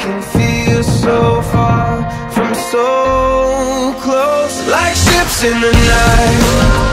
can feel so far from so close, like ships in the night.